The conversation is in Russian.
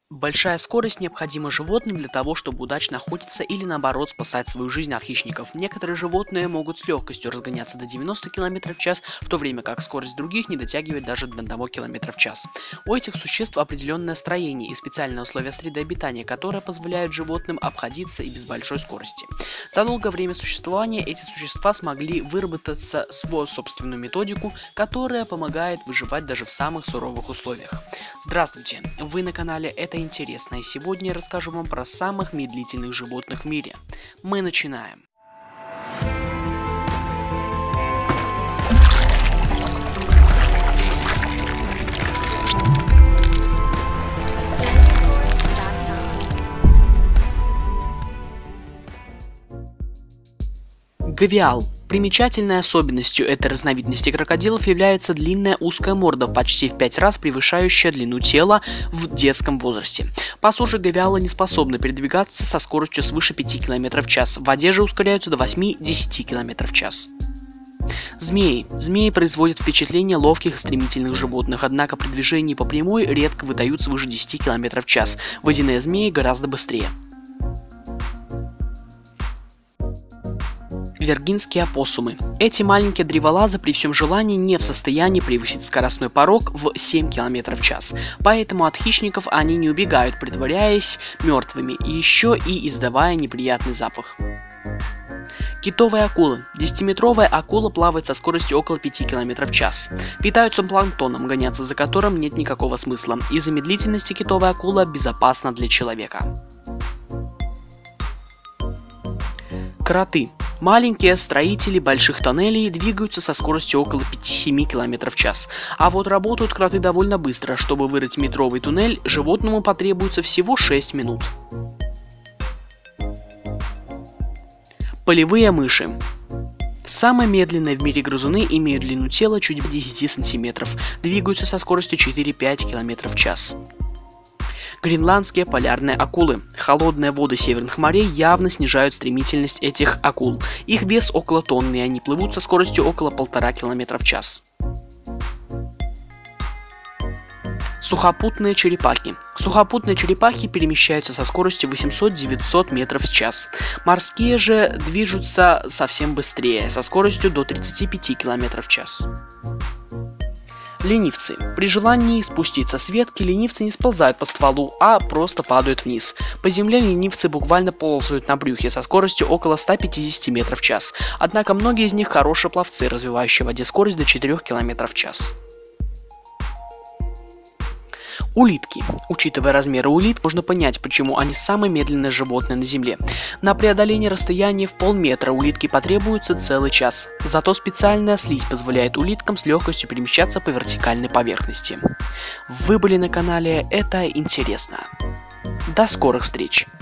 Большая скорость необходима животным для того, чтобы удачно охотиться или наоборот спасать свою жизнь от хищников. Некоторые животные могут с легкостью разгоняться до 90 км в час, в то время как скорость других не дотягивает даже до 1 км в час. У этих существ определенное строение и специальные условия среды обитания, которые позволяют животным обходиться и без большой скорости. За долгое время существования эти существа смогли выработать свою собственную методику, которая помогает выживать даже в самых суровых условиях. Здравствуйте, вы на канале «Это интересно», и сегодня я расскажу вам про самых медлительных животных в мире. Мы начинаем. Гавиал. Примечательной особенностью этой разновидности крокодилов является длинная узкая морда, почти в 5 раз превышающая длину тела в детском возрасте. По суше гавиалы не способны передвигаться со скоростью свыше 5 км в час, в воде же ускоряются до 8-10 км в час. Змеи. Змеи производят впечатление ловких и стремительных животных, однако при движении по прямой редко выдают свыше 10 км в час. Водяные змеи гораздо быстрее. Виргинские опоссумы. Эти маленькие древолазы при всем желании не в состоянии превысить скоростной порог в 7 км в час, поэтому от хищников они не убегают, притворяясь мертвыми и еще и издавая неприятный запах. Китовые акулы. 10-метровая акула плавает со скоростью около 5 км в час. Питаются планктоном, гоняться за которым нет никакого смысла. Из-за медлительности китовая акула безопасна для человека. Кроты. Маленькие строители больших тоннелей двигаются со скоростью около 5-7 км в час. А вот работают кроты довольно быстро. Чтобы вырыть метровый туннель, животному потребуется всего 6 минут. Полевые мыши. Самые медленные в мире грызуны имеют длину тела чуть в 10 см, двигаются со скоростью 4-5 км в час. Гренландские полярные акулы. Холодные воды северных морей явно снижают стремительность этих акул. Их вес около тонны, и они плывут со скоростью около 1,5 км в час. Сухопутные черепахи. Сухопутные черепахи перемещаются со скоростью 800-900 метров в час. Морские же движутся совсем быстрее, со скоростью до 35 км в час. Ленивцы. При желании спуститься с ветки ленивцы не сползают по стволу, а просто падают вниз. По земле ленивцы буквально ползают на брюхе со скоростью около 150 метров в час. Однако многие из них хорошие пловцы, развивающие в воде скорость до 4 км в час. Улитки. Учитывая размеры улиток, можно понять, почему они самые медленные животные на Земле. На преодоление расстояния в полметра улитки потребуется целый час. Зато специальная слизь позволяет улиткам с легкостью перемещаться по вертикальной поверхности. Вы были на канале «Это интересно». До скорых встреч!